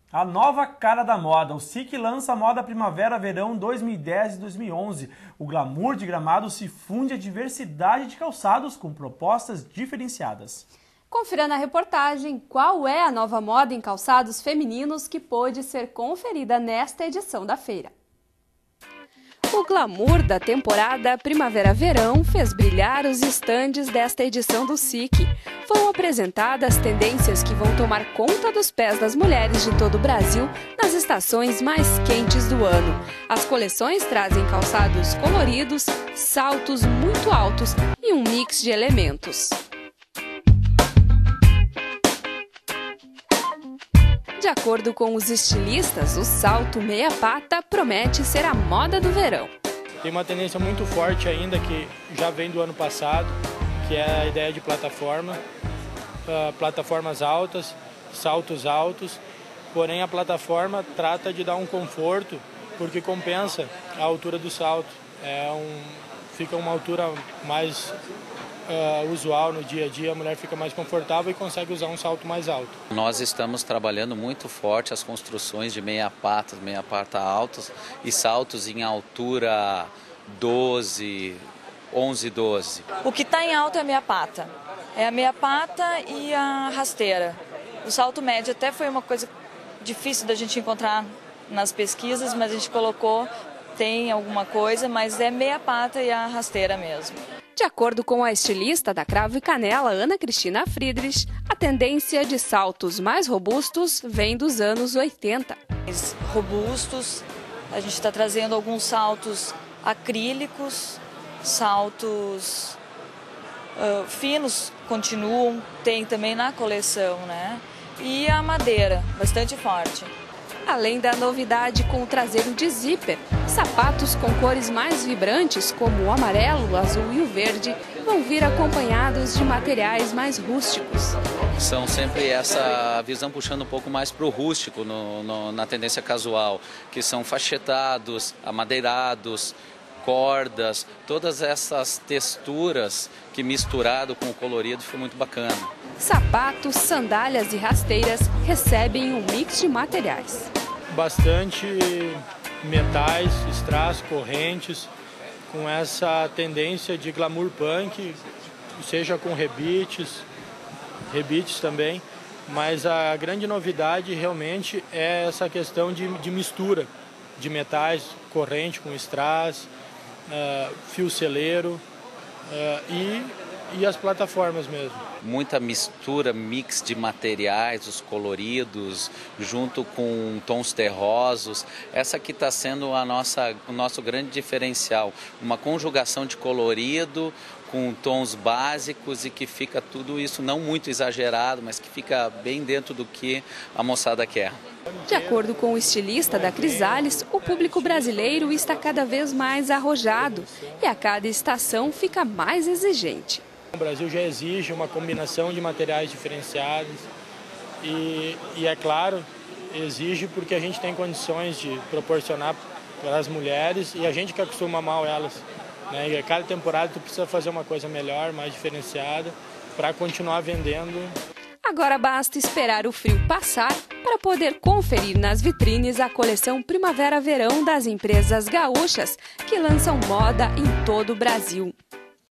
A nova cara da moda. O SIC lança a moda Primavera-Verão 2010 e 2011. O glamour de Gramado se funde à diversidade de calçados com propostas diferenciadas. Confira na reportagem qual é a nova moda em calçados femininos que pôde ser conferida nesta edição da feira. O glamour da temporada Primavera-Verão fez brilhar os estandes desta edição do SIC. Foram apresentadas tendências que vão tomar conta dos pés das mulheres de todo o Brasil nas estações mais quentes do ano. As coleções trazem calçados coloridos, saltos muito altos e um mix de elementos. De acordo com os estilistas, o salto meia pata promete ser a moda do verão. Tem uma tendência muito forte ainda que já vem do ano passado, que é a ideia de plataforma, plataformas altas, saltos altos, porém a plataforma trata de dar um conforto porque compensa a altura do salto. Fica uma altura mais usual no dia a dia, a mulher fica mais confortável e consegue usar um salto mais alto. Nós estamos trabalhando muito forte as construções de meia pata altos e saltos em altura 12, 11, 12. O que está em alta é a meia pata. É a meia pata e a rasteira. O salto médio até foi uma coisa difícil da gente encontrar nas pesquisas, mas a gente colocou, tem alguma coisa, mas é meia pata e a rasteira mesmo. De acordo com a estilista da Cravo e Canela, Ana Cristina Friedrich, a tendência de saltos mais robustos vem dos anos 80. Robustos, a gente está trazendo alguns saltos acrílicos, saltos finos continuam, tem também na coleção, né? E a madeira, bastante forte. Além da novidade com o traseiro de zíper, sapatos com cores mais vibrantes, como o amarelo, o azul e o verde, vão vir acompanhados de materiais mais rústicos. São sempre essa visão puxando um pouco mais para o rústico na tendência casual, que são fachetados, amadeirados, cordas, todas essas texturas que misturado com o colorido ficou muito bacana. Sapatos, sandálias e rasteiras recebem um mix de materiais. Bastante metais, strass, correntes, com essa tendência de glamour punk, seja com rebites também, mas a grande novidade realmente é essa questão de mistura de metais, corrente com strass, fio celeiro e as plataformas mesmo. Muita mistura, mix de materiais, os coloridos, junto com tons terrosos. Essa aqui está sendo o nosso grande diferencial. Uma conjugação de colorido com tons básicos e que fica tudo isso não muito exagerado, mas que fica bem dentro do que a moçada quer. De acordo com o estilista da Crisales, o público brasileiro está cada vez mais arrojado e a cada estação fica mais exigente. O Brasil já exige uma combinação de materiais diferenciados e é claro, exige porque a gente tem condições de proporcionar para as mulheres e a gente que acostuma mal elas. Né? E a cada temporada tu precisa fazer uma coisa melhor, mais diferenciada, para continuar vendendo. Agora basta esperar o frio passar para poder conferir nas vitrines a coleção Primavera-Verão das empresas gaúchas que lançam moda em todo o Brasil.